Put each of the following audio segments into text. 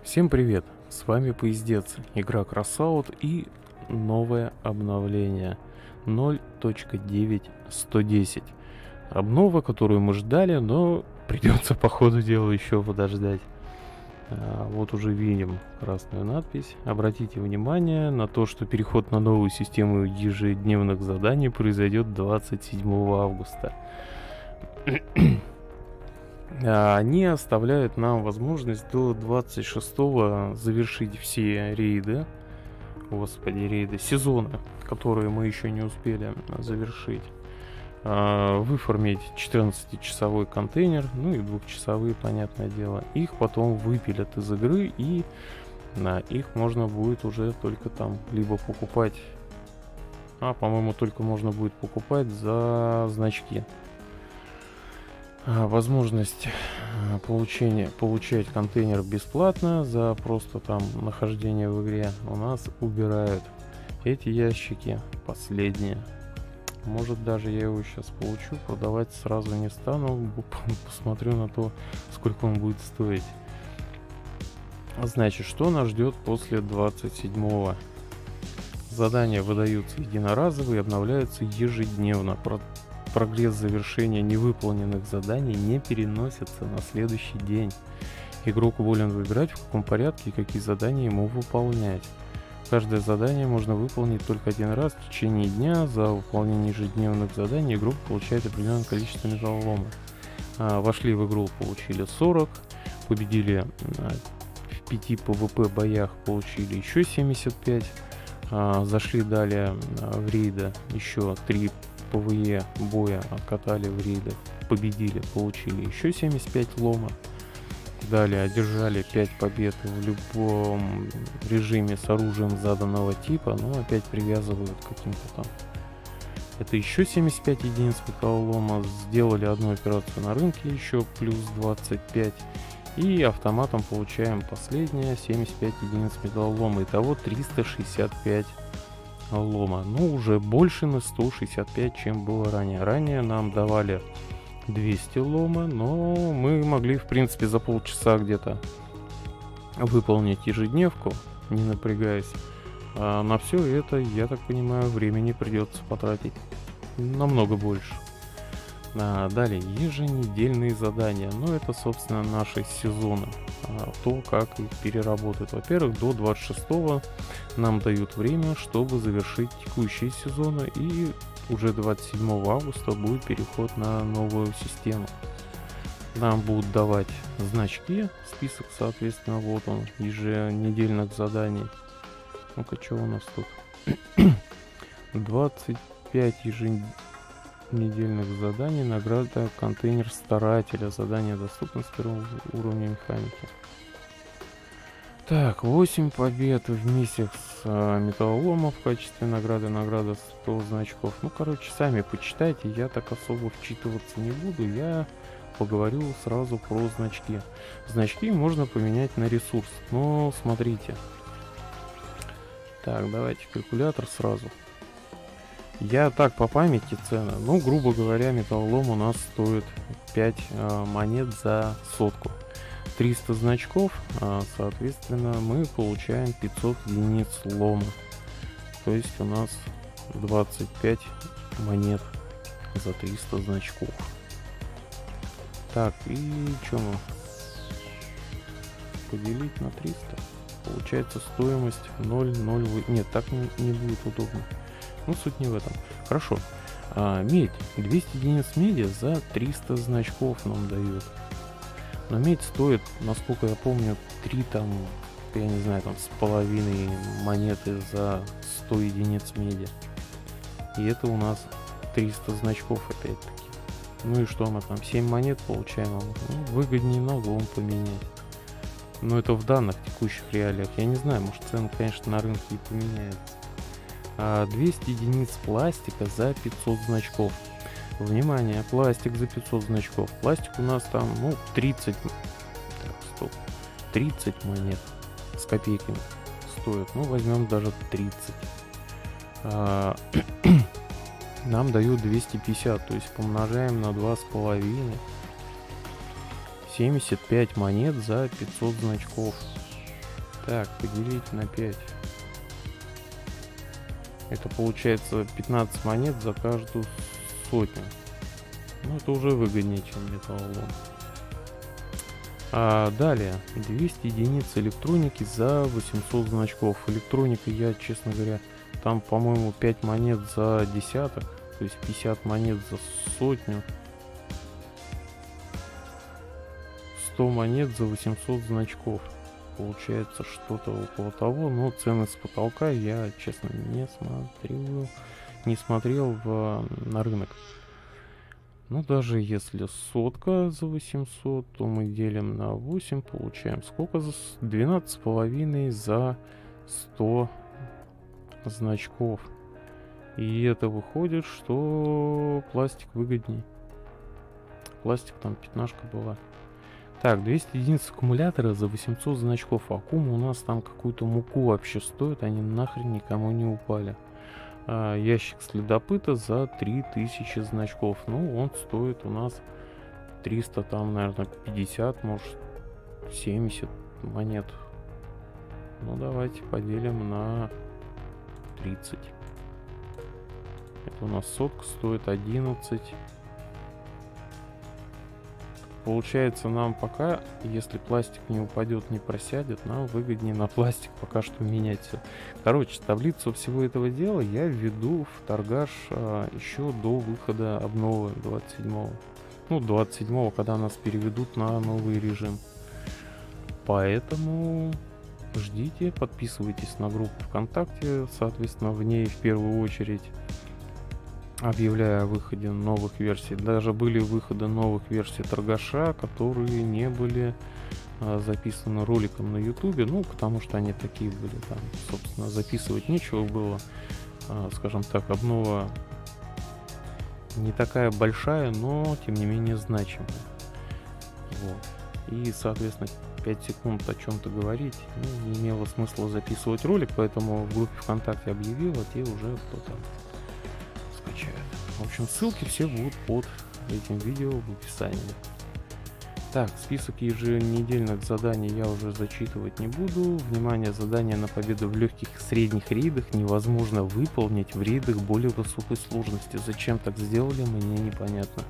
Всем привет! С вами Поездец, игра Crossout и новое обновление 0.9.110. Обнова, которую мы ждали, но придется по ходу дела еще подождать. Вот уже видим красную надпись. Обратите внимание на то, что переход на новую систему ежедневных заданий произойдет 27 августа. Они оставляют нам возможность до 26-го завершить все рейды, рейды сезона, которые мы еще не успели завершить. Выформить 14-часовой контейнер, ну и 2-часовые, понятное дело. Их потом выпилят из игры, и их можно будет уже только там либо покупать, по-моему, только можно будет покупать за значки. Возможность получать контейнер бесплатно за просто там нахождение в игре у нас убирают. Эти ящики последние. Может, даже я его сейчас получу, продавать сразу не стану, посмотрю на то, сколько он будет стоить. Значит, что нас ждет после 27-го? Задания выдаются единоразово и обновляются ежедневно. Прогресс завершения невыполненных заданий не переносится на следующий день. Игрок волен выбирать, в каком порядке и какие задания ему выполнять. Каждое задание можно выполнить только один раз в течение дня. За выполнение ежедневных заданий игрок получает определенное количество металлолома. Вошли в игру, получили 40, победили в 5 PvP боях, получили еще 75, зашли далее в рейды, еще 3 ПВЕ боя откатали в рейдах, победили, получили еще 75 лома. Далее одержали 5 побед в любом режиме с оружием заданного типа, но опять привязывают к каким-то там. Это еще 75 единиц металлолома. Сделали одну операцию на рынке, еще плюс 25. И автоматом получаем последнее 75 единиц металлолома. Итого 365 лома. Ну, уже больше на 165, чем было ранее. Ранее нам давали 200 лома, но мы могли, в принципе, за полчаса где-то выполнить ежедневку, не напрягаясь. На все это, я так понимаю, времени придется потратить намного больше. Далее, еженедельные задания. Ну, это, собственно, наши сезоны. То, как их переработать. Во-первых, до 26-го нам дают время, чтобы завершить текущие сезоны. И уже 27 августа будет переход на новую систему. Нам будут давать значки. Список, соответственно, вот он. Еженедельных заданий. Ну-ка, что у нас тут? 25 еженедельных заданий. Награда контейнер старателя. Задание доступно с первого уровня механики. Так, 8 побед в миссиях с металлолома в качестве награды. Награда 100 значков. Ну, короче, сами почитайте. Я так особо вчитываться не буду. Я поговорю сразу про значки. Значки можно поменять на ресурс. Но смотрите. Так, давайте калькулятор сразу. Я так по памяти цены. Ну, грубо говоря, металлолом у нас стоит 5 монет за сотку. 300 значков, соответственно, мы получаем 500 единиц лома. То есть у нас 25 монет за 300 значков. Так, и что мы? Поделить на 300. Получается стоимость 0,0. Нет, так не будет удобно. Ну, суть не в этом. Хорошо. Медь. 200 единиц меди за 300 значков нам дают. Но медь стоит, насколько я помню, 3 там, я не знаю, там с половиной монеты за 100 единиц меди. И это у нас 300 значков опять-таки. Ну и что мы там, 7 монет получаем? Ну, выгоднее на лом поменять. Но это в данных текущих реалиях. Я не знаю, может цены, конечно, на рынке и поменяются. 200 единиц пластика за 500 значков. Внимание, пластик за 500 значков. Пластик у нас там, 30 монет с копейками стоит. Ну, возьмем даже 30. Нам дают 250, то есть помножаем на 2,5. 75 монет за 500 значков. Так, поделить на 5. Это получается 15 монет за каждую сотню. Ну, это уже выгоднее, чем металлолом. Далее, 200 единиц электроники за 800 значков. Электроника, я, честно говоря, там, по-моему, 5 монет за десяток. То есть 50 монет за сотню. 100 монет за 800 значков. Получается что-то около того, но цены с потолка я, честно, не смотрел на рынок. Ну, даже если сотка за 800, то мы делим на 8, получаем сколько? 12,5 за 100 значков. И это выходит, что пластик выгодней. Пластик там пятнашка была. Так, 200 единиц аккумулятора за 800 значков. Аккум у нас там какую-то муку вообще стоит, они нахрен никому не упали. Ящик следопыта за 3000 значков. Ну, он стоит у нас 300, там, наверное, 50, может, 70 монет. Ну, давайте поделим на 30. Это у нас сотка стоит 11. Получается, нам пока, если пластик не упадет, не просядет, нам выгоднее на пластик пока что менять все. Короче, таблицу всего этого дела я введу в торгаш еще до выхода обновы 27-го. Ну, 27-го, когда нас переведут на новый режим. Поэтому ждите, подписывайтесь на группу ВКонтакте, соответственно, в ней в первую очередь объявляя о выходе новых версий. Даже были выходы новых версий торгаша, которые не были записаны роликом на ютубе, ну, потому что они такие были, там, собственно, записывать нечего было. Скажем так, обнова не такая большая, но, тем не менее, значимая. Вот. И, соответственно, 5 секунд о чем-то говорить, ну, не имело смысла записывать ролик, поэтому в группе ВКонтакте объявил, а те уже кто-то скачает. В общем, ссылки все будут под этим видео в описании. Так, список еженедельных заданий я уже зачитывать не буду. Внимание, задания на победу в легких и средних рейдах невозможно выполнить в рейдах более высокой сложности. Зачем так сделали, мне непонятно.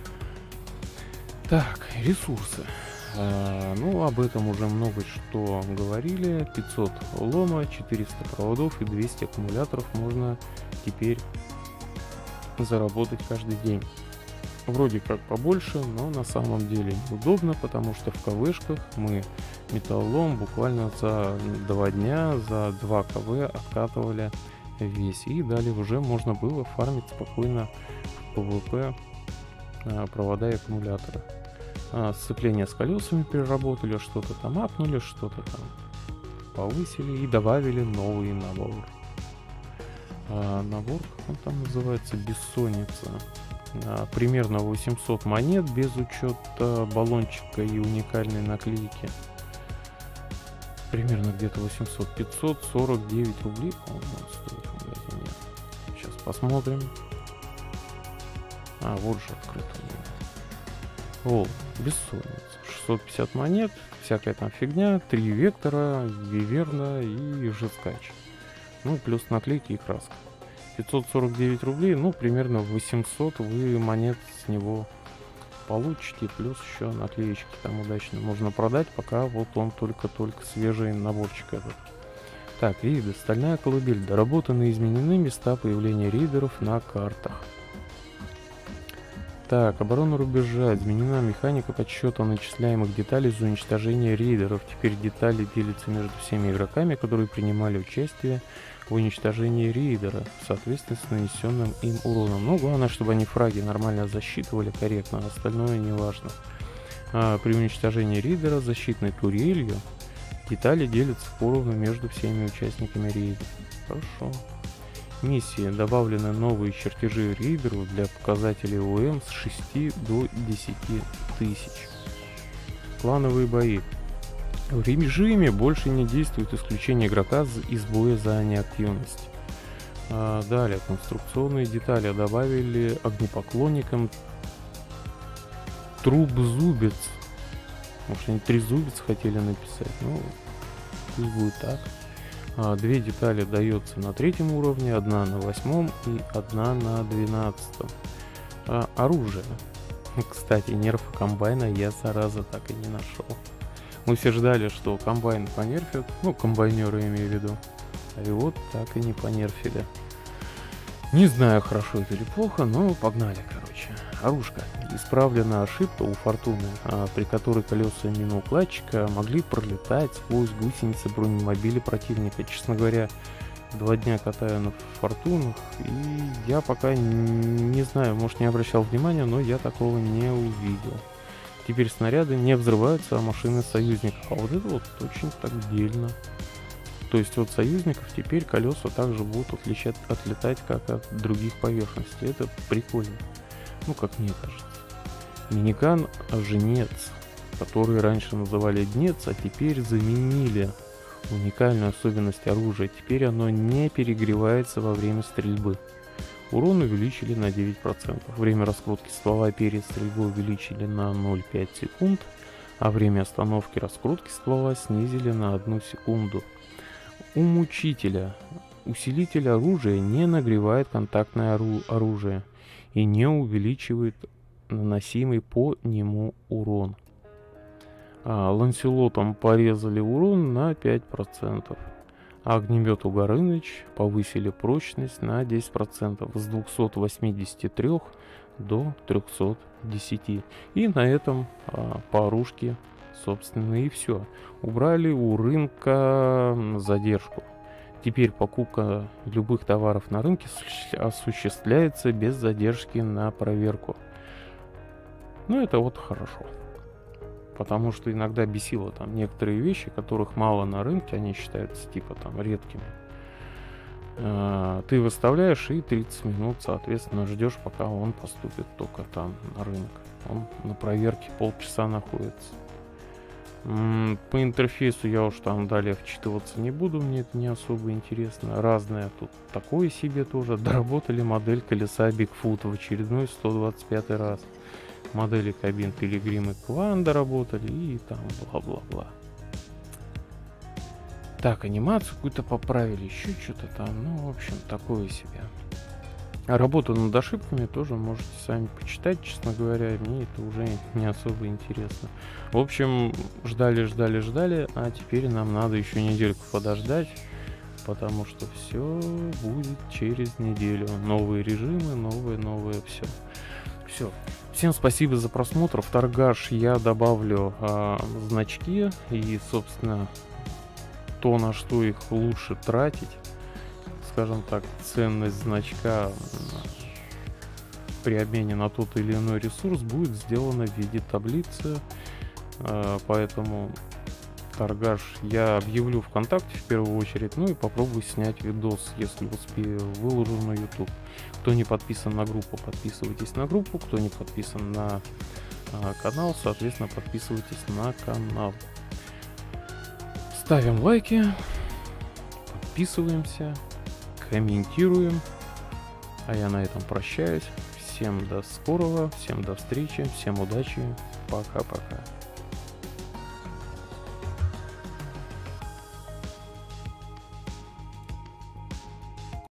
Так, ресурсы. Ну, об этом уже много что говорили. 500 лома, 400 проводов и 200 аккумуляторов можно теперь заработать каждый день. Вроде как побольше, но на самом деле неудобно, потому что в КВшках мы металлолом буквально за 2 дня, за 2 КВ откатывали весь. И далее уже можно было фармить спокойно в ПВП провода и аккумуляторы. Сцепление с колесами переработали, что-то там апнули, что-то там повысили и добавили новый набор. Набор, как он там называется, бессонница. Примерно 800 монет без учета баллончика и уникальной наклейки. Примерно где-то 800, 549 рублей, по-моему, стоит в магазине. Сейчас посмотрим. Вот же открыто. Ол, бессонница. 650 монет, всякая там фигня, 3 вектора, виверна и жескач. Ну, плюс наклейки и краска. 549 рублей, ну, примерно 800 вы монет с него получите, плюс еще наклеечки там удачно можно продать, пока вот он только-только свежий наборчик этот. Так, рейды. Стальная колыбель. Доработаны и изменены места появления рейдеров на картах. Так, оборона рубежа. Изменена механика подсчета начисляемых деталей за уничтожение рейдеров. Теперь детали делятся между всеми игроками, которые принимали участие в уничтожении рейдера, соответственно, с нанесенным им уроном. Ну, главное, чтобы они фраги нормально засчитывали корректно, а остальное не важно. При уничтожении рейдера защитной турелью детали делятся поровну между всеми участниками рейда. Хорошо. Миссии. Добавлены новые чертежи рейдеров для показателей ОМ с 6 до 10 тысяч. Клановые бои. В режиме больше не действует исключение игрока из боя за неактивность. Далее, конструкционные детали. Добавили огнепоклонникам трубзубец. Может, они трезубец хотели написать. Ну, пусть будет так. Две детали дается на 3-м уровне, одна на 8-м и одна на 12-м. Оружие. Кстати, нерфа комбайна я, зараза, так и не нашел. Мы все ждали, что комбайн понерфят, ну, комбайнеры имею в виду. И вот так и не понерфили. Не знаю, хорошо это или плохо, но погнали, короче. Оружка. Исправлена ошибка у Фортуны, при которой колеса миноукладчика могли пролетать сквозь гусеницы бронемобиля противника. Честно говоря, 2 дня катаю на Фортунах, и я пока не знаю, может, не обращал внимания, но я такого не увидел. Теперь снаряды не взрываются, а машины союзников. А вот это вот очень так дельно. То есть от союзников теперь колеса также будут отлетать, как от других поверхностей. Это прикольно. Ну, как мне кажется. Миниган Жнец, который раньше называли Днец, а теперь заменили. Уникальную особенность оружия. Теперь оно не перегревается во время стрельбы. Урон увеличили на 9%. Время раскрутки ствола перед стрельбой увеличили на 0,5 секунд, а время остановки раскрутки ствола снизили на 1 секунду. У Мучителя усилитель оружия не нагревает контактное оружие и не увеличивает наносимый по нему урон. Ланселотом порезали урон на 5%. А огнемету Горыныч повысили прочность на 10% с 283 до 310. И на этом по оружке, собственно, и все. Убрали у рынка задержку. Теперь покупка любых товаров на рынке осуществляется без задержки на проверку. Ну, это вот хорошо. Потому что иногда бесило там некоторые вещи, которых мало на рынке, они считаются типа там редкими. Ты выставляешь и 30 минут, соответственно, ждешь, пока он поступит только там на рынок. Он на проверке полчаса находится. По интерфейсу я уж там далее вчитываться не буду, мне это не особо интересно. Разное тут такое себе тоже. Доработали модель колеса Бигфут в очередной 125 раз. Модели кабин Пилигрим и Кван доработали и там бла-бла-бла. Так, анимацию какую-то поправили, еще что-то там. Ну, в общем, такое себе. Работу над ошибками тоже можете сами почитать, честно говоря. Мне это уже не особо интересно. В общем, ждали, а теперь нам надо еще недельку подождать, потому что все будет через неделю. Новые режимы, новое все. Все. Всем спасибо за просмотр. В торгаш я добавлю значки и, собственно, то, на что их лучше тратить. Скажем так, ценность значка при обмене на тот или иной ресурс будет сделана в виде таблицы. Поэтому торгаш я объявлю ВКонтакте в первую очередь, ну и попробую снять видос, если успею, выложу на YouTube. Кто не подписан на группу, подписывайтесь на группу, кто не подписан на канал, соответственно, подписывайтесь на канал. Ставим лайки, подписываемся, комментируем, а я на этом прощаюсь. Всем до скорого, всем до встречи, всем удачи, пока-пока.